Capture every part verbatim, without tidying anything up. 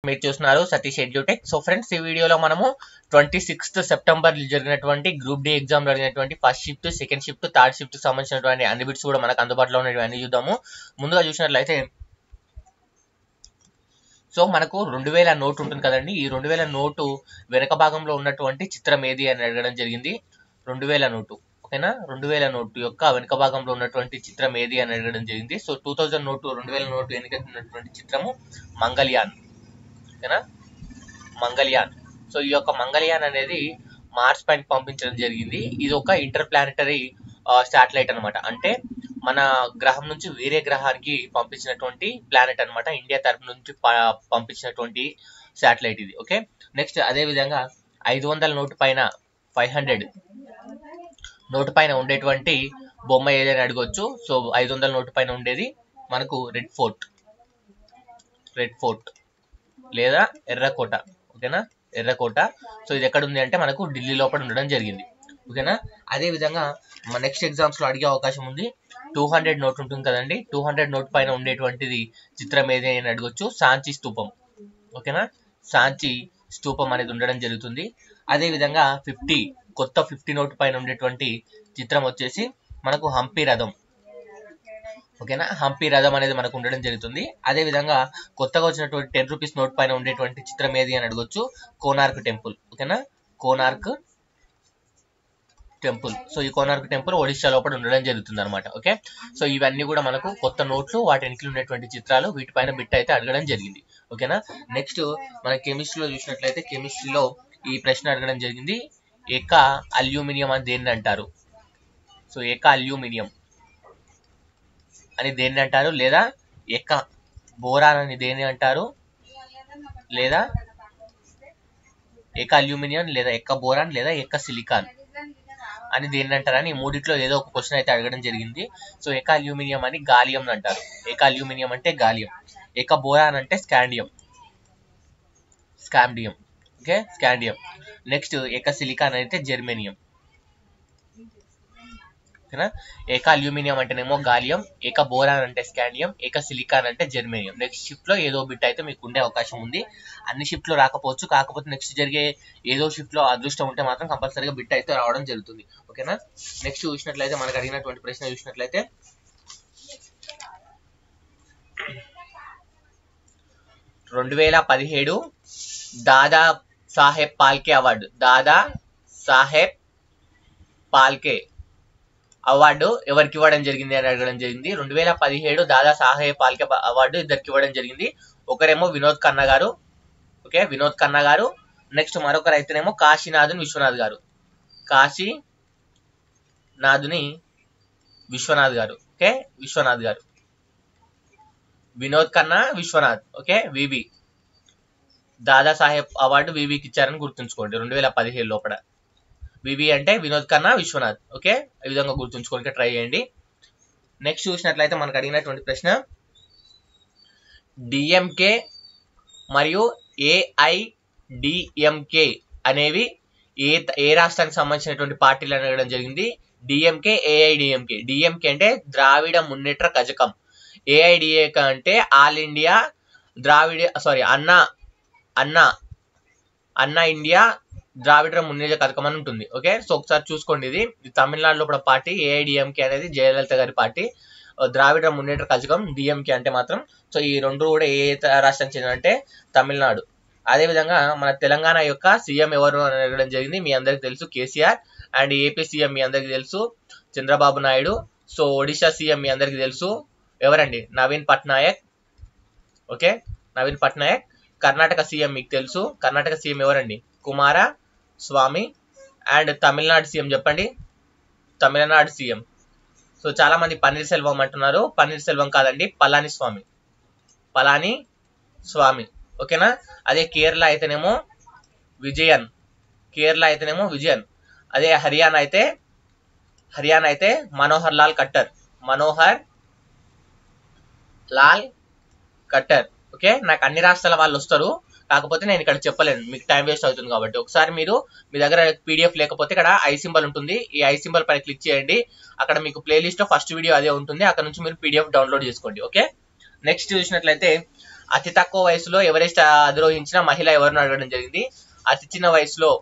మీరు చూస్తున్నారు Satish edutech. So friends, ఈ వీడియోలో మనము ట్వంటీ సిక్స్త్ సెప్టెంబర్ జరిగినటువంటి గ్రూప్ డి ఎగ్జామ్ జరిగినటువంటి first shift, second shift, third shift సంబంధించినటువంటి అన్ని బిట్స్ కూడా మనకు అందుబాటులో ఉన్నవి అన్ని చూద్దాము. ముందుగా చూసినట్లయితే సో మనకు రెండు వేల నోటు ఉంటుంది కదండి. ఈ రెండు వేల నోటు వెనక భాగంలో ఉన్నటువంటి చిత్రం ఏది అని అడగడం జరిగింది. రెండు వేల నోటు ఓకేనా, రెండు వేల నోటు యొక్క వెనుక భాగంలో ఉన్నటువంటి చిత్రం ఏది అని అడగడం జరిగింది. సో టూ థౌజండ్ నోటు రెండు వేల నోటు వెనుక ఉన్నటువంటి చిత్రము మంగళయాన్ ఓకేనా, మంగళయాన్. సో ఈ యొక్క మంగళయాన్ అనేది మార్స్ పైన పంపించడం జరిగింది. ఇది ఒక ఇంటర్ ప్లానెటరీ శాటిలైట్ అనమాట. అంటే మన గ్రహం నుంచి వేరే గ్రహానికి పంపించినటువంటి ప్లానెట్ అనమాట. ఇండియా తరపు నుంచి పంపించినటువంటి శాటిలైట్ ఇది. ఓకే, నెక్స్ట్ అదే విధంగా ఐదు వందల నోటు పైన ఫైవ్ హండ్రెడ్ నోటు పైన ఉండేటువంటి బొమ్మ ఏదైనా అడగొచ్చు. సో ఐదు వందల నోటు పైన ఉండేది మనకు రెడ్ ఫోర్ట్, రెడ్ ఫోర్ట్ లేదా ఎర్రకోట ఓకేనా, ఎర్రకోట. సో ఇది ఎక్కడ ఉంది అంటే మనకు ఢిల్లీ లోపల ఉండడం జరిగింది ఓకేనా. అదే విధంగా మన నెక్స్ట్ ఎగ్జామ్స్ లో అడిగే అవకాశం ఉంది. టూ హండ్రెడ్ నోట్ ఉంటుంది కదండి, టూ హండ్రెడ్ నోట్ పైన ఉండేటువంటిది చిత్రం ఏది అని అడగొచ్చు. సాంచి స్తూపం ఓకేనా, సాంచి స్తూపం అనేది ఉండడం జరుగుతుంది. అదే విధంగా ఫిఫ్టీ కొత్త ఫిఫ్టీ నోట్ పైన ఉండేటువంటి చిత్రం వచ్చేసి మనకు హంపి రథం ఓకేనా, హంపి రథం అనేది మనకు ఉండడం జరుగుతుంది. అదే విధంగా కొత్తగా వచ్చినటువంటి టెన్ రూపీస్ నోట్ పైన ఉండేటువంటి చిత్రం ఏది అని అడగొచ్చు. కోనార్క్ టెంపుల్ ఓకేనా, కోనార్క్ టెంపుల్. సో ఈ కోనార్క్ టెంపుల్ ఒడిశా లోపల ఉండడం జరుగుతుంది అనమాట. ఓకే, సో ఇవన్నీ కూడా మనకు కొత్త నోట్లు, వాటి వెనక ఉన్నటువంటి చిత్రాలు, వీటిపైన బిట్ అయితే అడగడం జరిగింది ఓకేనా. నెక్స్ట్ మన కెమిస్ట్రీలో చూసినట్లయితే కెమిస్ట్రీలో ఈ ప్రశ్న అడగడం జరిగింది. ఏక అల్యూమినియం అని దేన్ని అంటారు? సో ఏక అల్యూమినియం అని దేన్ని అంటారు, లేదా ఏక బోరాన్ అని దేన్ని అంటారు, లేదా ఏక అల్యూమినియం, లేదా ఎక్క బోరాన్, లేదా ఎక్క సిలికాన్ అని దేన్ని అంటారని ఈ మూడిట్లో ఏదో ఒక క్వశ్చన్ అయితే అడగడం జరిగింది. సో ఏక అల్యూమినియం అని గాలియం అంటారు. ఏక అల్యూమినియం అంటే గాలియం, ఏక బోరాన్ అంటే scandium, scandium okay, scandium. Next ఏక సిలికాన్ అయితే జెర్మేనియం ఓకేనా. ఏక అల్యూమినియం అంటేనేమో గాలియం, ఏక బోరాన్ అంటే స్కాండియం, ఏక సిలికాన్ అంటే జెర్మేనియం. నెక్స్ట్ షిఫ్ట్ లో ఏదో బిట్ అయితే మీకు ఉండే అవకాశం ఉంది. అన్ని షిఫ్ట్ లో రాకపోవచ్చు, కాకపోతే నెక్స్ట్ జరిగే ఏదో షిఫ్ట్ లో అదృష్టం ఉంటే మాత్రం కంపల్సరీగా బిట్ అయితే రావడం జరుగుతుంది ఓకేనా. నెక్స్ట్ చూసినట్లయితే మనకు అడిగినటువంటి ప్రశ్న చూసినట్లయితే రెండు వేల పదిహేడు దాదా సాహెబ్ పాల్కే అవార్డు, దాదా సాహెబ్ పాల్కే అవార్డు ఎవరికి ఇవ్వడం జరిగింది అని అడగడం జరిగింది. రెండు వేల పదిహేడు దాదా సాహెబ్ పాల్కే అవార్డు ఇద్దరికి ఇవ్వడం జరిగింది. ఒకరేమో వినోద్ ఖన్నా గారు ఓకే, వినోద్ ఖన్నా గారు. నెక్స్ట్ మరొకరు అయితేనేమో కాశీనాథుని విశ్వనాథ్ గారు, కాశీనాథుని విశ్వనాథ్ గారు ఓకే, విశ్వనాథ్ గారు. వినోద్ ఖన్నా, విశ్వనాథ్ ఓకే, వివి దాదా సాహెబ్ అవార్డు వివికి ఇచ్చారని గుర్తుంచుకోండి రెండు వేల పదిహేడు లోపల. వివి అంటే వినోద్ ఖన్నా, విశ్వనాథ్ ఓకే, ఈ విధంగా గుర్తుంచుకోవడానికి ట్రై చేయండి. నెక్స్ట్ చూసినట్లయితే మనకు అడిగినటువంటి ప్రశ్న డిఎంకే మరియు ఏఐడిఎంకే అనేవి ఏ ఏ రాష్ట్రానికి సంబంధించినటువంటి పార్టీలు అడగడం జరిగింది. DMK, AIADMK. డిఎంకే అంటే ద్రావిడ మున్నేట్ర కజకం, ఏఐడిఏకే అంటే ఆల్ ఇండియా ద్రావిడ సారీ అన్నా అన్నా అన్నా ఇండియా ద్రావిడ మున్నేట్ర కజకం అని ఉంటుంది ఓకే. సో ఒకసారి చూసుకోండి, ఇది తమిళనాడులో కూడా పార్టీ. ఏఐడిఎంకే అనేది జయలలిత గారి పార్టీ, ద్రావిడ మున్నేట్ర కజకం డిఎంకే అంటే మాత్రం. సో ఈ రెండు కూడా ఏ రాష్ట్రానికి చెందినంటే తమిళనాడు. అదేవిధంగా మన తెలంగాణ యొక్క సీఎం ఎవరు అని అడగడం జరిగింది. మీ అందరికి తెలుసు కేసీఆర్. అండ్ ఏపీ సీఎం మీ అందరికి తెలుసు చంద్రబాబు నాయుడు. సో ఒడిశా సీఎం మీ అందరికి తెలుసు ఎవరండి, నవీన్ పట్నాయక్ ఓకే, నవీన్ పట్నాయక్. కర్ణాటక సీఎం మీకు తెలుసు, కర్ణాటక సీఎం ఎవరండి, Kumaraswamy. And Tamil Nadu CM చెప్పండి, తమిళనాడు సీఎం. సో చాలా మంది పన్నీర్ సెల్వం అంటున్నారు, పన్నీర్ సెల్వం కాదండి, పళని స్వామి, పళని స్వామి ఓకేనా. అదే కేరళ అయితేనేమో విజయన్, కేరళ అయితేనేమో విజయన్. అదే హర్యానా అయితే హర్యానా అయితే మనోహర్ లాల్ ఖట్టర్, మనోహర్ లాల్ ఖట్టర్ ఓకే. నాకు అన్ని రాష్ట్రాల వాళ్ళు వస్తారు, కాకపోతే నేను ఇక్కడ చెప్పలేను, మీకు టైం వేస్ట్ అవుతుంది కాబట్టి. ఒకసారి మీరు మీ దగ్గర పీడిఎఫ్ లేకపోతే ఇక్కడ ఐ సింబల్ ఉంటుంది, ఈ ఐ సింబల్ పైన క్లిక్ చేయండి. అక్కడ మీకు ప్లేలిస్ట్ లో ఫస్ట్ వీడియో అదే ఉంటుంది, అక్కడ నుంచి మీరు పీడిఎఫ్ డౌన్లోడ్ చేసుకోండి ఓకే. నెక్స్ట్ చూసినట్లయితే అతి తక్కువ వయసులో ఎవరెస్ట్ అధిరోహించిన మహిళ ఎవరిని అడగడం జరిగింది. అతి చిన్న వయసులో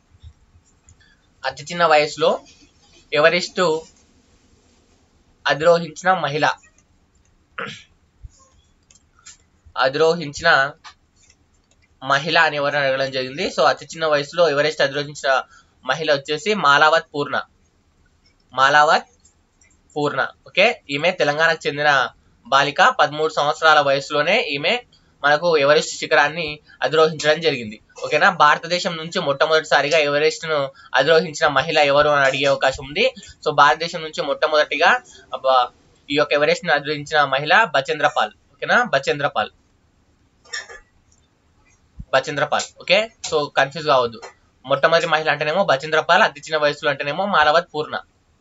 అతి చిన్న వయసులో ఎవరెస్ట్ అధిరోహించిన మహిళ అధిరోహించిన మహిళ అని ఎవరిని అడగడం జరిగింది. సో అతి చిన్న వయసులో ఎవరెస్ట్ అధిరోహించిన మహిళ వచ్చేసి మాలావత్ పూర్ణ మాలావత్ పూర్ణ ఓకే. ఈమె తెలంగాణకు చెందిన బాలిక. పదమూడు సంవత్సరాల వయసులోనే ఈమె మనకు ఎవరెస్ట్ శిఖరాన్ని అధిరోహించడం జరిగింది. ఓకేనా. భారతదేశం నుంచి మొట్టమొదటిసారిగా ఎవరెస్ట్ ను అధిరోహించిన మహిళ ఎవరు అని అడిగే అవకాశం ఉంది. సో భారతదేశం నుంచి మొట్టమొదటిగా ఈ యొక్క ఎవరెస్ట్ ను అధిరోహించిన మహిళ బచేంద్రపాల్. ఓకేనా, Bachendri Pal Bachendri Pal okay. So confuse కావద్దు. మొట్టమొదటి మహిళ అంటేనేమో బచేంద్రపాల్, అతి చిన్న వయసులో అంటేనేమో మాలావత్ పూర్ణ.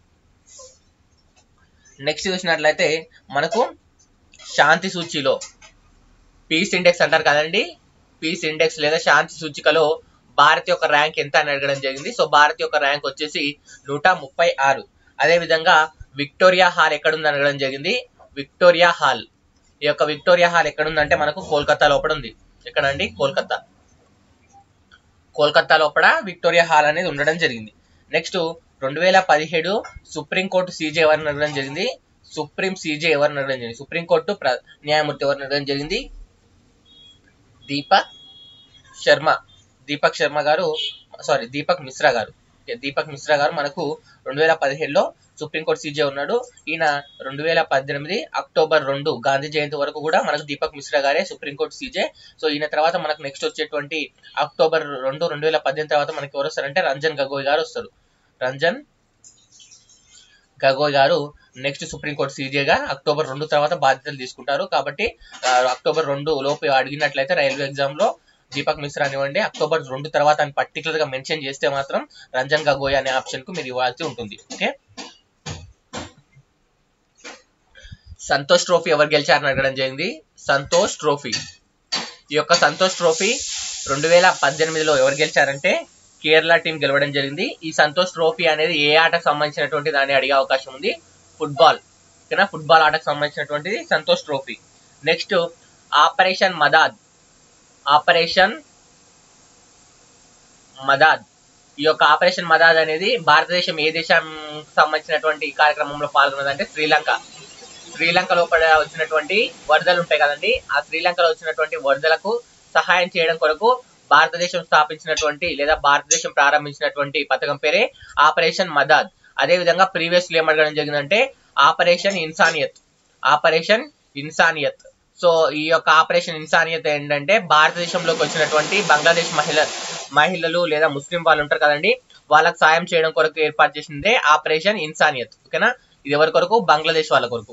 నెక్స్ట్ చూసినట్లయితే మనకు శాంతి సూచిలో పీస్ ఇండెక్స్ అంటారు కదండి, పీస్ ఇండెక్స్ లేదా శాంతి సూచికలో భారత్ యొక్క ర్యాంక్ ఎంత అని అడగడం జరిగింది. సో భారత్ యొక్క ర్యాంక్ వచ్చేసి నూట ముప్పై ఆరు. అదే విధంగా విక్టోరియా హాల్ ఎక్కడుంది అడగడం జరిగింది. విక్టోరియా హాల్ ఈ యొక్క విక్టోరియా హాల్ ఎక్కడుందంటే మనకు కోల్కతా లోపల ఉంది. ఎక్కడండి? కోల్కతా. కోల్కతా లోపల విక్టోరియా హాల్ అనేది ఉండడం జరిగింది. నెక్స్ట్ రెండు వేల పదిహేడు సుప్రీంకోర్టు సీజే ఎవరిని అడగడం జరిగింది. సుప్రీం సీజే ఎవరిని అడగడం జరిగింది. సుప్రీంకోర్టు న్యాయమూర్తి ఎవరిని అడగడం జరిగింది. దీపక్ శర్మ దీపక్ శర్మ గారు సారీ దీపక్ మిశ్రా గారు దీపక్ మిశ్రా గారు మనకు రెండు వేల పదిహేడులో సుప్రీంకోర్టు సీజే ఉన్నాడు. ఈయన రెండు వేల పద్దెనిమిది అక్టోబర్ రెండు గాంధీ జయంతి వరకు కూడా మనకు దీపక్ మిశ్రా గారే సుప్రీంకోర్టు సీజే. సో ఈయన తర్వాత మనకు నెక్స్ట్ వచ్చేటువంటి అక్టోబర్ రెండు రెండు వేల పద్దెనిమిది తర్వాత మనకి ఎవరు వస్తారంటే రంజన్ గగోయ్ గారు వస్తారు. రంజన్ గగోయ్ గారు నెక్స్ట్ సుప్రీంకోర్టు సీజేగా అక్టోబర్ రెండు తర్వాత బాధ్యతలు తీసుకుంటారు. కాబట్టి అక్టోబర్ రెండు లోపు అడిగినట్లయితే రైల్వే ఎగ్జామ్ లో దీపక్ మిశ్రా అనివ్వండి అక్టోబర్ రెండు తర్వాత అని పర్టికులర్ గా మెన్షన్ చేస్తే మాత్రం రంజన్ గగోయ్ అనే ఆప్షన్ కు మీరు ఇవ్వాల్సి ఉంటుంది. ఓకే. సంతోష్ ట్రోఫీ ఎవరు గెలిచారని అడగడం జరిగింది. సంతోష్ ట్రోఫీ ఈ యొక్క సంతోష్ ట్రోఫీ రెండు వేల పద్దెనిమిదిలో ఎవరు గెలిచారంటే కేరళ టీం గెలవడం జరిగింది. ఈ సంతోష్ ట్రోఫీ అనేది ఏ ఆటకు సంబంధించినటువంటి దాన్ని అడిగే అవకాశం ఉంది. ఫుట్బాల్. ఓకేనా, ఫుట్బాల్ ఆటకు సంబంధించినటువంటిది Santosh trophy. Next operation Madad operation Madad ఈ యొక్క ఆపరేషన్ మదాద్ అనేది భారతదేశం ఏ దేశం సంబంధించినటువంటి కార్యక్రమంలో పాల్గొన్నదంటే శ్రీలంక. శ్రీలంక లోపల వచ్చినటువంటి వరదలు ఉంటాయి కదండి, ఆ శ్రీలంకలో వచ్చినటువంటి వరదలకు సహాయం చేయడం కొరకు భారతదేశం స్థాపించినటువంటి లేదా భారతదేశం ప్రారంభించినటువంటి పథకం పేరే ఆపరేషన్ మదాద్. అదే విధంగా ప్రీవియస్ ఏం అడగడం జరిగిందంటే operation Insaniyat operation Insaniyat so ఈ యొక్క ఆపరేషన్ ఇన్సానియత్ ఏంటంటే భారతదేశంలోకి వచ్చినటువంటి బంగ్లాదేశ్ మహిళ మహిళలు లేదా ముస్లిం వాళ్ళు ఉంటారు కదండి, వాళ్ళకి సాయం చేయడం కొరకు ఏర్పాటు చేసిందే ఆపరేషన్ ఇన్సానియత్. ఓకేనా, ఇది ఎవరి కొరకు? బంగ్లాదేశ్ వాళ్ళ కొరకు.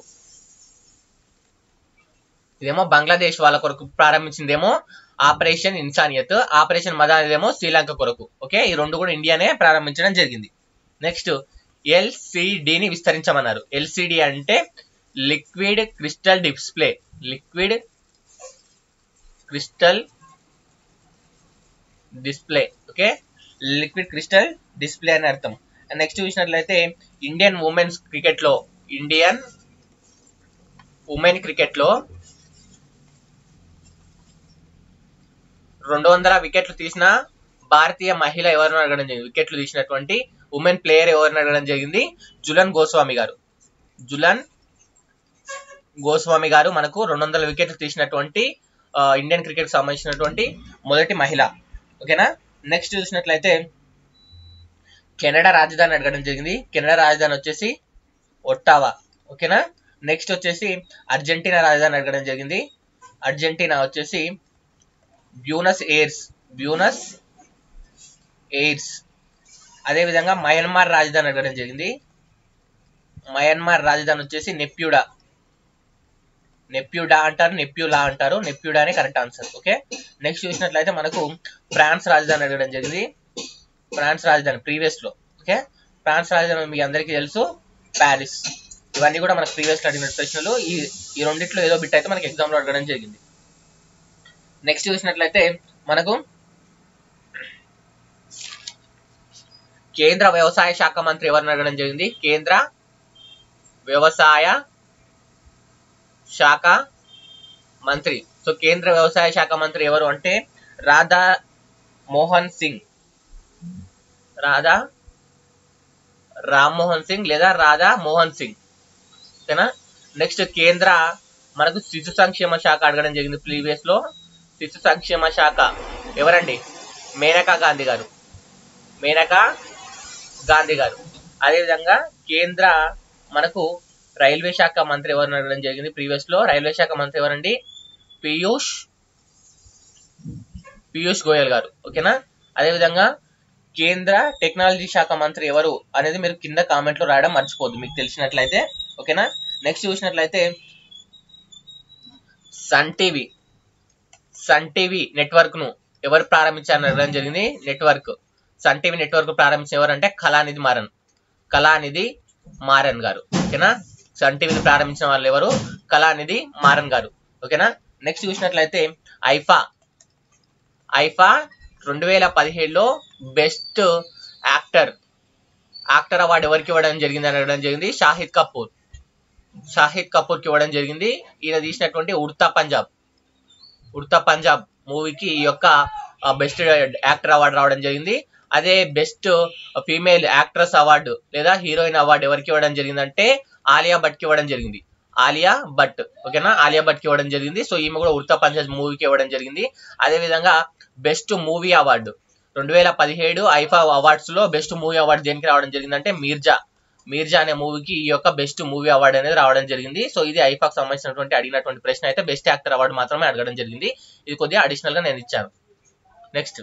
ఇదేమో బంగ్లాదేశ్ వాళ్ళ కొరకు ప్రారంభించిందేమో ఆపరేషన్ ఇన్సానియత్, ఆపరేషన్ మదాద్ ఏమో శ్రీలంక కొరకు. ఓకే, ఈ రెండు కూడా ఇండియానే ప్రారంభించడం జరిగింది. నెక్స్ట్ ఎల్సిడిని విస్తరించమన్నారు. ఎల్సిడి అంటే liquid crystal display liquid crystal display okay, liquid crystal display అని అర్థం. నెక్స్ట్ చూసినట్లయితే ఇండియన్ ఉమెన్స్ క్రికెట్ లో ఇండియన్ ఉమెన్ క్రికెట్ లో రెండు వందల వికెట్లు తీసిన భారతీయ మహిళ ఎవరిని అడగడం జరిగింది. వికెట్లు తీసినటువంటి ఉమెన్ ప్లేయర్ ఎవరిని అడగడం జరిగింది. జులన్ గోస్వామి గారు జులన్ గోస్వామి గారు మనకు రెండు వందల వికెట్లు తీసినటువంటి ఇండియన్ క్రికెట్ సంబంధించినటువంటి మొదటి మహిళ. ఓకేనా, నెక్స్ట్ చూసినట్లయితే కెనడా రాజధాని అడగడం జరిగింది. కెనడా రాజధాని వచ్చేసి ఒట్టావా. ఓకేనా, నెక్స్ట్ వచ్చేసి అర్జెంటీనా రాజధాని అడగడం జరిగింది. అర్జెంటీనా వచ్చేసి బ్యూనస్ ఎయిర్స్ బ్యూనస్ ఎయిర్స్ అదేవిధంగా మయన్మార్ రాజధాని అడగడం జరిగింది. మయన్మార్ రాజధాని వచ్చేసి నెప్యూడా నెప్యూడా అంటారు నెప్యూలా అంటారు నెప్యూడా అనే కరెక్ట్ ఆన్సర్. ఓకే, నెక్స్ట్ చూసినట్లయితే మనకు ఫ్రాన్స్ రాజధాని అడగడం జరిగింది. ఫ్రాన్స్ రాజధాని ప్రీవియస్ లో ఓకే, ఫ్రాన్స్ రాజధాని మీ అందరికీ తెలుసు ప్యారిస్. ఇవన్నీ కూడా మనకు ప్రీవియస్ లో అడిగిన ప్రశ్నలు. ఈ ఈ రెండిట్లో ఏదో బిట్ అయితే మనకి ఎగ్జామ్ లో అడగడం జరిగింది. నెక్స్ట్ చూసినట్లయితే మనకు కేంద్ర వ్యవసాయ శాఖ మంత్రి ఎవరిని అడగడం జరిగింది. కేంద్ర వ్యవసాయ శాఖ మంత్రి సో కేంద్ర వ్యవసాయ శాఖ మంత్రి ఎవరు అంటే రాధా మోహన్ సింగ్, రాధా రామ్మోహన్ సింగ్ లేదా రాధా మోహన్ సింగ్, ఓకేనా. నెక్స్ట్ కేంద్ర మనకు శిశు సంక్షేమ శాఖ అడగడం జరిగింది ప్రీవియస్ లో. శిశు సంక్షేమ శాఖ ఎవరండి? మేనకా గాంధీ గారు, మేనకా గాంధీ గారు. అదేవిధంగా కేంద్ర మనకు రైల్వే శాఖ మంత్రి ఎవరు అడగడం జరిగింది ప్రీవియస్ లో. రైల్వే శాఖ మంత్రి ఎవరండి? పీయూష్ పీయూష్ గోయల్ గారు, ఓకేనా. అదేవిధంగా కేంద్ర టెక్నాలజీ శాఖ మంత్రి ఎవరు అనేది మీరు కింద కామెంట్ లో రాయడం మర్చిపోద్దు మీకు తెలిసినట్లయితే, ఓకేనా. నెక్స్ట్ చూసినట్లయితే Sun TV Sun TV network ను ఎవరు ప్రారంభించారని అడగడం జరిగింది. నెట్వర్క్ సన్ టీవీ నెట్వర్క్ ప్రారంభించిన ఎవరంటే కళానిధి మారన్, కళానిధి మారన్ గారు, ఓకేనా. సన్ టీవీని ప్రారంభించిన వాళ్ళు ఎవరు? కళానిధి మారన్ గారు, ఓకేనా. నెక్స్ట్ చూసినట్లయితే ఐఫా ఐఫా రెండు వేల పదిహేడులో బెస్ట్ యాక్టర్ యాక్టర్ అవార్డు ఎవరికి ఇవ్వడం జరిగింది అని అడగడం జరిగింది. షాహిద్ కపూర్ షాహిద్ కపూర్ కి ఇవ్వడం జరిగింది. ఈయన తీసినటువంటి ఉడతా పంజాబ్ ఉడతా పంజాబ్ మూవీకి ఈ యొక్క బెస్ట్ యాక్టర్ అవార్డు రావడం జరిగింది. అదే బెస్ట్ ఫీమేల్ యాక్ట్రెస్ అవార్డు లేదా హీరోయిన్ అవార్డు ఎవరికి ఇవ్వడం జరిగిందంటే ఆలియా భట్ కి ఇవ్వడం జరిగింది. ఆలియా భట్, ఓకేనా. ఆలియా భట్ కి ఇవ్వడం జరిగింది. సో ఈమె కూడా ఉడతా పంజాబ్ మూవీకి ఇవ్వడం జరిగింది. అదే విధంగా బెస్ట్ మూవీ అవార్డు రెండు వేల పదిహేడు ఐఫా అవార్డ్స్ లో బెస్ట్ మూవీ అవార్డు దేనికి రావడం జరిగిందంటే మీర్జా మీర్జా అనే మూవీకి ఈ యొక్క బెస్ట్ మూవీ అవార్డు అనేది రావడం జరిగింది. సో ఇది ఐఫాకు సంబంధించినటువంటి అడిగినటువంటి ప్రశ్న అయితే బెస్ట్ యాక్టర్ అవార్డు మాత్రమే అడగడం జరిగింది. ఇది కొద్దిగా అడిషనల్ గా నేను ఇచ్చాను. నెక్స్ట్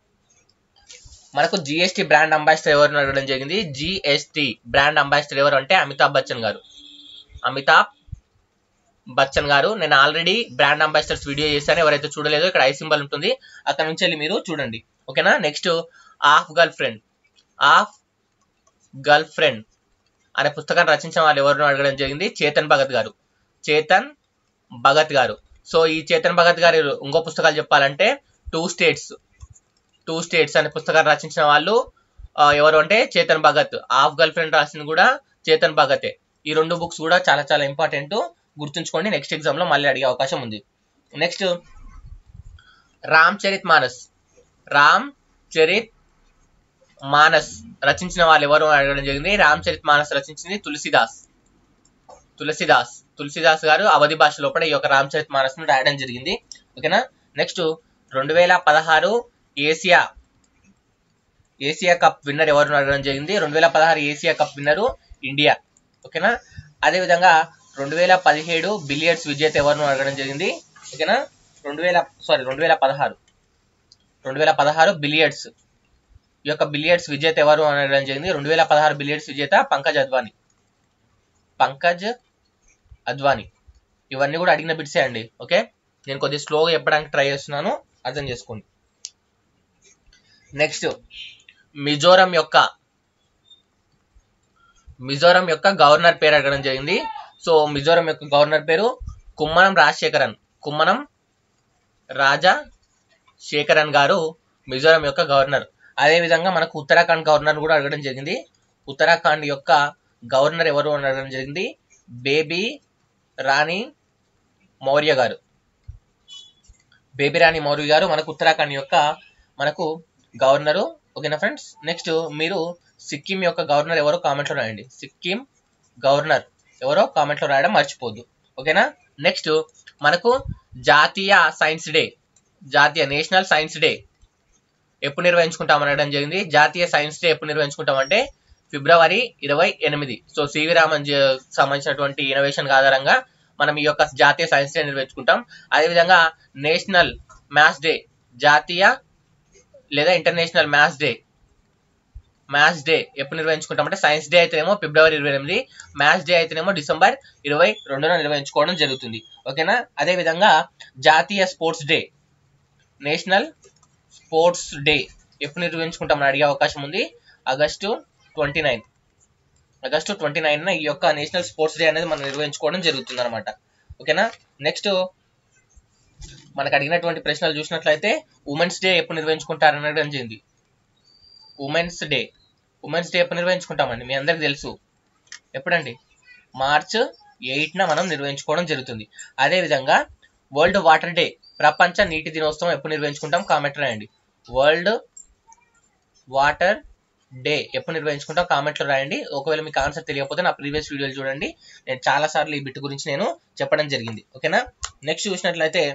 మనకు జిఎస్టీ బ్రాండ్ అంబాసిడర్ ఎవరు అడగడం జరిగింది. జిఎస్టీ బ్రాండ్ అంబాసిడర్ ఎవరు అంటే అమితాబ్ బచ్చన్ గారు, అమితాబ్ బచ్చన్ గారు. నేను ఆల్రెడీ బ్రాండ్ అంబాసిడర్స్ వీడియో చేశాను, ఎవరైతే చూడలేదో ఇక్కడ ఐ సింబల్ ఉంటుంది, అక్కడ నుంచి వెళ్ళి మీరు చూడండి, ఓకేనా. Next half girl friend half girl friend అనే పుస్తకాన్ని రచించిన వాళ్ళు ఎవరు అడగడం జరిగింది. చేతన్ భగత్ గారు, చేతన్ భగత్ గారు. సో ఈ చేతన్ భగత్ గారి ఇంకో పుస్తకాలు చెప్పాలంటే టూ స్టేట్స్ టూ స్టేట్స్ అనే పుస్తకాన్ని రచించిన వాళ్ళు ఎవరు అంటే Chetan Bhagat. Half girl friend రాసింది కూడా చేతన్ భగతే. ఈ రెండు బుక్స్ కూడా చాలా చాలా ఇంపార్టెంట్, గుర్తుంచుకోండి. నెక్స్ట్ ఎగ్జామ్ లో మళ్ళీ అడిగే అవకాశం ఉంది. నెక్స్ట్ రామ్ చరిత్ మానస్ రామ్ చరిత్ మానస్ రచించిన వాళ్ళు ఎవరు అడగడం జరిగింది. రామ్ చరిత్ మానస్ రచించింది తులసిదాస్ తులసిదాస్ తులసిదాస్ గారు అవధి భాష లోపల ఈ యొక్క రామ్ చరిత్ మానస్ ను రాయడం జరిగింది, ఓకేనా. నెక్స్ట్ రెండు వేల పదహారు ఏసియా ఏసియా కప్ విన్నర్ ఎవరు అడగడం జరిగింది. రెండు వేల పదహారు ఏసియా కప్ విన్నరు ఇండియా, ఓకేనా. అదేవిధంగా రెండు వేల పదిహేడు బిలియర్డ్స్ విజేత ఎవరు అడగడం జరిగింది, ఓకేనా. రెండు వేల సారీ రెండు వేల పదహారు రెండు వేల పదహారు బిలియర్డ్స్ ఈ యొక్క బిలియర్డ్స్ విజేత ఎవరు అని అడగడం జరిగింది. రెండు వేల పదహారు బిలియర్డ్స్ విజేత పంకజ్ అద్వానీ పంకజ్ అద్వానీ. ఇవన్నీ కూడా అడిగిన బిట్సే అండి, ఓకే. నేను కొద్దిగా స్లోగా చెప్పడానికి ట్రై చేస్తున్నాను, అర్థం చేసుకోండి. నెక్స్ట్ మిజోరం యొక్క మిజోరం యొక్క గవర్నర్ పేరు అడగడం జరిగింది. సో మిజోరం యొక్క గవర్నర్ పేరు కుమ్మనం రాజశేఖరన్ కుమ్మనం రాజా శేఖరన్ గారు మిజోరం యొక్క గవర్నర్. అదే విధంగా మనకు ఉత్తరాఖండ్ గవర్నర్ కూడా అడగడం జరిగింది. ఉత్తరాఖండ్ యొక్క గవర్నర్ ఎవరు అని అడగడం జరిగింది. బేబీ రాణి మౌర్య గారు బేబీ రాణి మౌర్య గారు మనకు ఉత్తరాఖండ్ యొక్క మనకు గవర్నరు, ఓకేనా ఫ్రెండ్స్. నెక్స్ట్ మీరు సిక్కిం యొక్క గవర్నర్ ఎవరో కామెంట్ లో రాయండి. సిక్కిం గవర్నర్ ఎవరో కామెంట్ లో రాయడం మర్చిపోద్దు, ఓకేనా. నెక్స్ట్ మనకు జాతీయ సైన్స్ డే జాతీయ నేషనల్ సైన్స్ డే ఎప్పుడు నిర్వహించుకుంటాం అనడం జరిగింది. జాతీయ సైన్స్ డే ఎప్పుడు నిర్వహించుకుంటాం అంటే ఫిబ్రవరి ఇరవై ఎనిమిది. సో సివి రామన్ సంబంధించినటువంటి ఇన్నోవేషన్ ఆధారంగా మనం ఈ యొక్క జాతీయ సైన్స్ డే నిర్వహించుకుంటాం. అదేవిధంగా నేషనల్ మ్యాథ్స్ డే జాతీయ లేదా international maths day maths day ఎప్పుడు నిర్వహించుకుంటాం అంటే సైన్స్ డే అయితేనేమో ఫిబ్రవరి ఇరవై ఎనిమిది, మ్యాథ్స్ డే అయితేనేమో డిసెంబర్ ఇరవై రెండున నిర్వహించుకోవడం జరుగుతుంది, ఓకేనా. అదేవిధంగా జాతీయ sports day national sports day ఎప్పుడు నిర్వహించుకుంటామని అడిగే అవకాశం ఉంది. August twenty nine August twenty nine ఈ యొక్క నేషనల్ స్పోర్ట్స్ డే అనేది మనం నిర్వహించుకోవడం జరుగుతుంది అనమాట, ఓకేనా. నెక్స్ట్ మనకు అడిగినటువంటి ప్రశ్నలు చూసినట్లయితే ఉమెన్స్ డే ఎప్పుడు నిర్వహించుకుంటారని అడగడం జరిగింది. ఉమెన్స్ డే ఉమెన్స్ డే ఎప్పుడు నిర్వహించుకుంటామండి మీ అందరికి తెలుసు. ఎప్పుడండి? మార్చ్ ఎయిట్న మనం నిర్వహించుకోవడం జరుగుతుంది. అదేవిధంగా వరల్డ్ వాటర్ డే, ప్రపంచ నీటి దినోత్సవం ఎప్పుడు నిర్వహించుకుంటాం? కామెంట్ రాయండి. వరల్డ్ వాటర్ డే ఎప్పుడు నిర్వహించుకుంటాం? కామెంట్లో రాయండి. ఒకవేళ మీకు ఆన్సర్ తెలియకపోతే నా ప్రీవియస్ వీడియోలు చూడండి, నేను చాలా సార్లు ఈ బిట్ గురించి నేను చెప్పడం జరిగింది. ఓకేనా. నెక్స్ట్ చూసినట్లయితే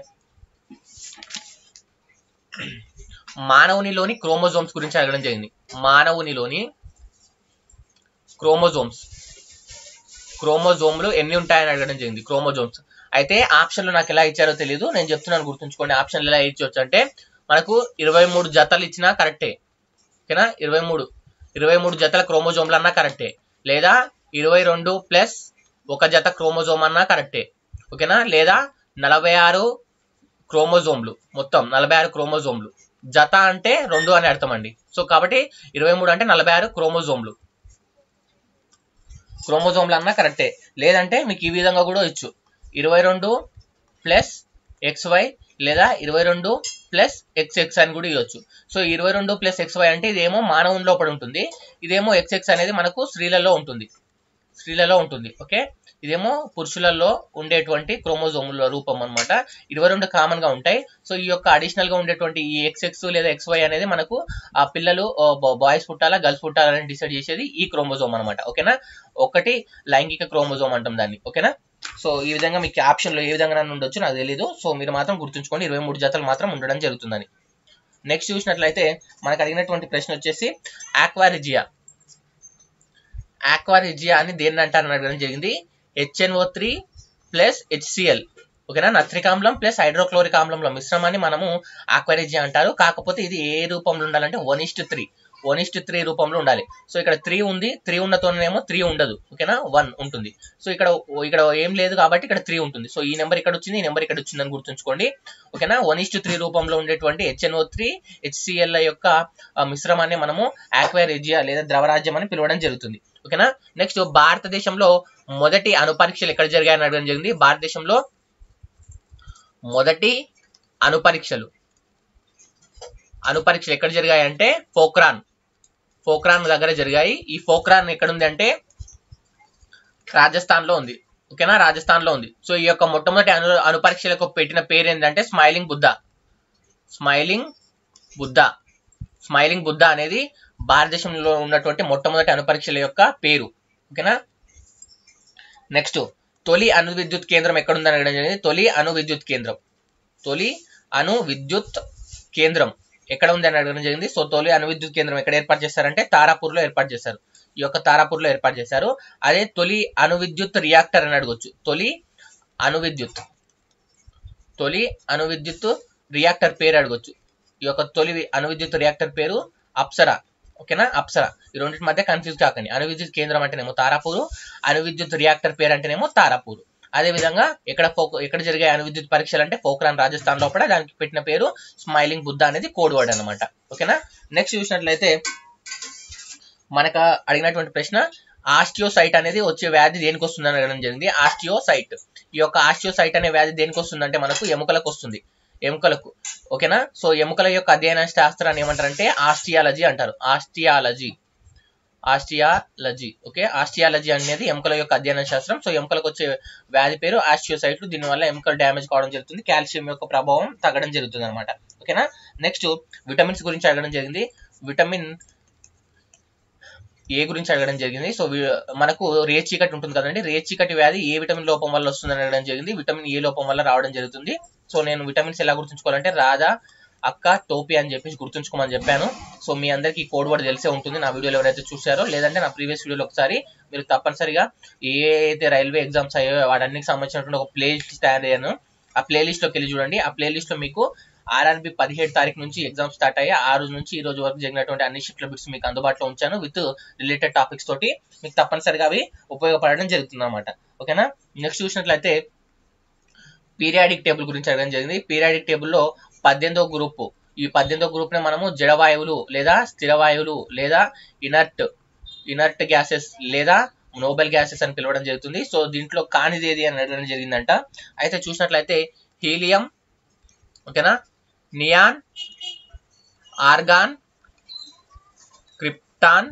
మానవునిలోని క్రోమోజోమ్స్ గురించి అడగడం జరిగింది. మానవునిలోని క్రోమోజోమ్స్ క్రోమోజోమ్లు ఎన్ని ఉంటాయని అడగడం జరిగింది. క్రోమోజోమ్స్ అయితే ఆప్షన్లు నాకు ఎలా ఇచ్చారో తెలియదు, నేను చెప్తున్నాను గుర్తుంచుకోండి. ఆప్షన్లు ఎలా ఇచ్చవచ్చు అంటే మనకు ఇరవై మూడు జతలు ఇచ్చినా కరెక్టే. ఓకేనా. ఇరవై మూడు ఇరవై మూడు జతల క్రోమోజోమ్లు అన్నా కరెక్టే, లేదా ఇరవై రెండు ప్లస్ ఒక జత క్రోమోజోమ్ అన్నా కరెక్టే. ఓకేనా. లేదా నలభై ఆరు క్రోమోజోమ్లు, మొత్తం నలభై ఆరు క్రోమోజోమ్లు. జత అంటే రెండు అని అర్థం అండి. సో కాబట్టి ఇరవై మూడు అంటే నలభై ఆరు క్రోమోజోమ్లు క్రోమోజోమ్లు అన్నా కరెక్టే. లేదంటే మీకు ఈ విధంగా కూడా ఇచ్చు, ఇరవై రెండు ప్లస్ ఎక్స్వై లేదా ఇరవై రెండు ప్లస్ ఎక్స్ఎక్స్ అని కూడా ఇవ్వచ్చు. సో ఇరవై రెండు ప్లస్ ఎక్స్వై అంటే ఇదేమో మానవుని లోపల ఉంటుంది, ఇదేమో ఎక్స్ఎక్స్ అనేది మనకు స్త్రీలలో ఉంటుంది స్త్రీలలో ఉంటుంది ఓకే. ఇదేమో పురుషులలో ఉండేటువంటి క్రోమోజోముల రూపం అనమాట. ఇరవై రెండు కామన్ గా ఉంటాయి. సో ఈ యొక్క అడిషనల్ గా ఉండేటువంటి ఈ ఎక్స్ఎక్స్ లేదా ఎక్స్వై అనేది మనకు ఆ పిల్లలు బాయ్స్ పుట్టాలా గర్ల్స్ పుట్టాలని డిసైడ్ చేసేది ఈ క్రోమోజోమ్ అనమాట. ఓకేనా. ఒకటి లైంగిక క్రోమోజోమ్ అంటాం దాన్ని. ఓకేనా. సో ఈ విధంగా మీకు ఆప్షన్లో ఏ విధంగా ఉండొచ్చు నాకు తెలియదు. సో మీరు మాత్రం గుర్తుంచుకోండి ఇరవై మూడు జతలు మాత్రం ఉండడం జరుగుతుందని. నెక్స్ట్ చూసినట్లయితే మనకు అడిగినటువంటి ప్రశ్న వచ్చేసి ఆక్వారిజియా. ఆక్వారిజియా అని దేన్ని అంటారని అడగడం జరిగింది. హెచ్ఎన్ఓ త్రీ ప్లస్ హెచ్సిఎల్ ఓకేనా, నత్రిక ఆమ్లం ప్లస్ హైడ్రోక్లోరిక్ ఆమ్లంలో మిశ్రమాన్ని మనము ఆక్వారిజియా అంటారు. కాకపోతే ఇది ఏ రూపంలో ఉండాలంటే one is to three one is to three రూపంలో ఉండాలి. సో ఇక్కడ త్రీ ఉంది, త్రీ ఉన్నతోనేమో త్రీ ఉండదు. ఓకేనా, వన్ ఉంటుంది. సో ఇక్కడ ఇక్కడ ఏం లేదు కాబట్టి ఇక్కడ త్రీ ఉంటుంది. సో ఈ నెంబర్ ఇక్కడ వచ్చింది, ఈ నెంబర్ ఇక్కడ వచ్చిందని గుర్తుంచుకోండి. ఓకేనా. వన్ ఇస్ట్ త్రీ రూపంలో ఉండేటువంటి హెచ్ఎన్ఓ త్రీ హెచ్సిఎల్ యొక్క మిశ్రమాన్ని మనము ఆక్వారిజియా లేదా ద్రవరాజ్యం అని పిలవడం జరుగుతుంది. ఓకేనా. నెక్స్ట్ భారతదేశంలో మొదటి అణు పరీక్షలు ఎక్కడ జరిగాయని అడగడం జరిగింది. భారతదేశంలో మొదటి అణు పరీక్షలు అణు పరీక్షలు ఎక్కడ జరిగాయంటే పోఖ్రాన్ పోఖ్రాన్ దగ్గర జరిగాయి. ఈ పోఖ్రాన్ ఎక్కడ ఉంది అంటే రాజస్థాన్ లో ఉంది. ఓకేనా, రాజస్థాన్ లో ఉంది. సో ఈ యొక్క మొట్టమొదటి అణు అణు పరీక్షలకు పెట్టిన పేరు ఏంటంటే smiling Buddha smiling Buddha smiling Buddha అనేది భారతదేశంలో ఉన్నటువంటి మొట్టమొదటి అణు పరీక్షల యొక్క పేరు. ఓకేనా. నెక్స్ట్ తొలి అణు విద్యుత్ కేంద్రం ఎక్కడుందని అడగడం జరిగింది. తొలి అణు విద్యుత్ కేంద్రం తొలి అణు విద్యుత్ కేంద్రం ఎక్కడ ఉంది అని అడగడం జరిగింది. సో తొలి అణు విద్యుత్ కేంద్రం ఎక్కడ ఏర్పాటు చేశారంటే తారాపూర్ లో ఏర్పాటు చేశారు. ఈ యొక్క తారాపూర్ లో ఏర్పాటు చేశారు. అదే తొలి అణు విద్యుత్ రియాక్టర్ అని అడగొచ్చు. తొలి అణు విద్యుత్ తొలి అణు విద్యుత్ రియాక్టర్ పేరు అడగొచ్చు. ఈ యొక్క తొలి అణు విద్యుత్ రియాక్టర్ పేరు అప్సరా. ఓకేనా, అప్సరా. ఈ రెండింటి మధ్య కన్ఫ్యూజ్ కాకండి. అణు విద్యుత్ కేంద్రం అంటేనేమో తారాపూరు, అణు విద్యుత్ రియాక్టర్ పేరు అంటేనేమో తారాపూరు. అదే విధంగా ఎక్కడ ఎక్కడ జరిగే అణు విద్యుత్ పరీక్షలు అంటే పోఖ్రాన్ రాజస్థాన్ లోపల, దానికి పెట్టిన పేరు స్మైలింగ్ బుద్ధ అనేది కోడ్ వర్డ్ అనమాట. ఓకేనా. నెక్స్ట్ చూసినట్లయితే మనకు అడిగినటువంటి ప్రశ్న ఆస్టియోసైట్ అనేది వచ్చే వ్యాధి దేనికి వస్తుంది అని అడగడం జరిగింది. ఆస్టియోసైట్ ఈ యొక్క ఆస్టియోసైట్ అనే వ్యాధి దేనికి వస్తుంది అంటే మనకు ఎముకలకు వస్తుంది. ఎముకలకు. ఓకేనా. సో ఎముకల యొక్క అధ్యయన శాస్త్రాన్ని ఏమంటారంటే ఆస్టియాలజీ అంటారు. Osteology osteology okay. ఆస్టియాలజీ అనేది ఎముకల యొక్క అధ్యయన శాస్త్రం. సో ఎముకలకు వచ్చే వ్యాధి పేరు ఆస్టియోసైట్లు. దీనివల్ల ఎముకలు డ్యామేజ్ కావడం జరుగుతుంది, కాల్షియం యొక్క ప్రభావం తగ్గడం జరుగుతుంది అనమాట. ఓకేనా. నెక్స్ట్ విటమిన్స్ గురించి అడగడం జరిగింది. విటమిన్ ఏ గురించి అడగడం జరిగింది. సో మనకు రేచీకటి ఉంటుంది కదండి, రేచీకటి వ్యాధి ఏ విటమిన్ లోపం వల్ల వస్తుందని అడగడం జరిగింది. విటమిన్ ఏ లోపం వల్ల రావడం జరుగుతుంది. సో నేను విటమిన్స్ ఎలా గుర్తుంచుకోవాలంటే రాధా, అక్క, టోపీ అని చెప్పేసి గుర్తుంచుకోమని చెప్పాను. సో మీ అందరికీ కోడ్ వర్డ్ తెలిసే ఉంటుంది నా వీడియోలో ఎవరైతే చూసారో, లేదంటే నా ప్రీవియస్ వీడియోలో ఒకసారి మీరు తప్పనిసరిగా ఏ అయితే రైల్వే ఎగ్జామ్స్ అయ్యో వాటన్నిటికి సంబంధించినటువంటి ఒక ప్లే లిస్ట్ తయారు అయ్యాను. ఆ ప్లే లిస్ట్ లోకి వెళ్ళి చూడండి. ఆ ప్లే లిస్ట్ లో మీకు ఆర్ఆర్బి పదిహేడు తారీఖు నుంచి ఎగ్జామ్ స్టార్ట్ అయ్యి ఆ రోజు నుంచి ఈ రోజు వరకు జరిగినటువంటి అన్ని షిఫ్ట్ల బిట్స్ మీకు అందుబాటులో ఉంచాను విత్ రిలేటెడ్ టాపిక్స్ తోటి. మీకు తప్పనిసరిగా అవి ఉపయోగపడడం జరుగుతుంది అనమాట. ఓకేనా. నెక్స్ట్ చూసినట్లయితే పీరియాడిక్ టేబుల్ గురించి అడగడం జరిగింది. పీరియాడిక్ టేబుల్లో పద్దెనిమిదో గ్రూప్, ఈ పద్దెనిమిదో గ్రూప్ ని మనము జడవాయువులు లేదా స్థిరవాయువులు లేదా ఇనర్ట్ ఇనర్ట్ గ్యాసెస్ లేదా నోబెల్ గ్యాసెస్ అని పిలవడం జరుగుతుంది. సో దీంట్లో కానిది ఏది అని అడగడం జరిగిందంట. అయితే చూసినట్లయితే హీలియం, ఓకేనా, neon, argon, krypton,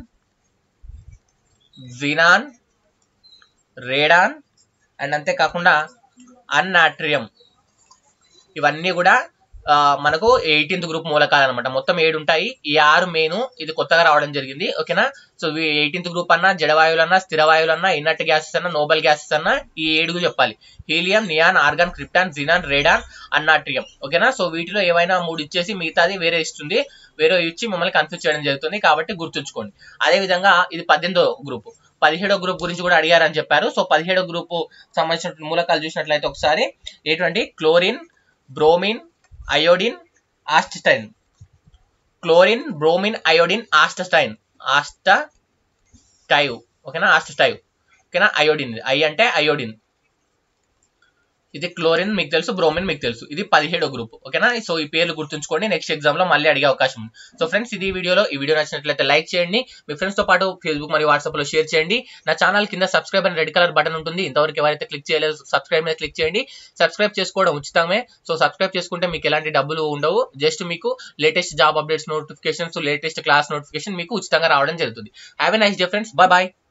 xenon, radon and అంతేకాకుండా అన్నాట్రియం ఇవన్నీ కూడా మనకు ఎయిటీన్త్ గ్రూప్ మూలకాలు అనమాట. మొత్తం ఏడు ఉంటాయి. ఈ ఆరు మెయిన్ ఇది కొత్తగా రావడం జరిగింది. ఓకేనా. సో ఎయిటీన్త్ గ్రూప్ అన్నా, జడవాయువులన్నా, స్థిరవాయువులన్నా, ఇన్నట్ గ్యాసెస్ అన్నా, నోబెల్ గ్యాసెస్ అన్నా ఈ ఏడుగు చెప్పాలి. Helium, neon, argon, krypton, xenon, radon, అన్నాట్రియం. ఓకేనా. సో వీటిలో ఏమైనా మూడు ఇచ్చేసి మిగతాది వేరే ఇస్తుంది. వేరే ఇచ్చి మిమ్మల్ని కన్ఫ్యూజ్ చేయడం జరుగుతుంది. కాబట్టి గుర్తుంచుకోండి. అదే విధంగా ఇది పద్దెనిమిదో గ్రూప్. పదిహేడో గ్రూప్ గురించి కూడా అడిగారని చెప్పారు. సో పదిహేడో గ్రూప్ సంబంధించిన మూలకాలు చూసినట్లయితే ఒకసారి ఏంటంటే chlorine, bromine, iodine, astatine. Chlorine, bromine, iodine, astatine, astatine. ఓకేనా. ఆస్టటైవ్. ఓకేనా. అయోడిన్, ఐ అంటే అయోడిన్. ఇది క్లోరిన్ మీకు తెలుసు, బ్రోమిన్ మీకు తెలుసు. ఇది పదిహేడో గ్రూప్. ఓకేనా. సో ఈ పేర్లు గుర్తుంచుకోండి. నెక్స్ట్ ఎగ్జామ్ లో మళ్ళీ అడిగే అవకాశం ఉంది. సో ఫ్రెండ్స్ ఇది వీడియోలో ఈ వీడియో నచ్చినట్లయితే లైక్ చేయండి. మీ ఫ్రెండ్స్ తో పాటు ఫేస్బుక్ మరియు వాట్సాప్ లో షేర్ చేయండి. నా ఛానల్ కింద సబ్స్క్రైబ్ అని రెడ్ కలర్ బటన్ ఉంటుంది. ఇంతవరకు ఎవరైతే క్లిక్ చేయలేదు సబ్స్క్రైబ్ మీద క్లిక్ చేయండి. సబ్స్క్రైబ్ చేసుకోవడం ఉచితమే. సో సబ్స్క్రైబ్ చేసుకుంటే మీకు ఎలాంటి డబ్బులు ఉండవు. జస్ట్ మీకు latest job updates notifications, latest class notification మీకు ఉచితంగా రావడం జరుగుతుంది. Have a nice day friends. Bye bye.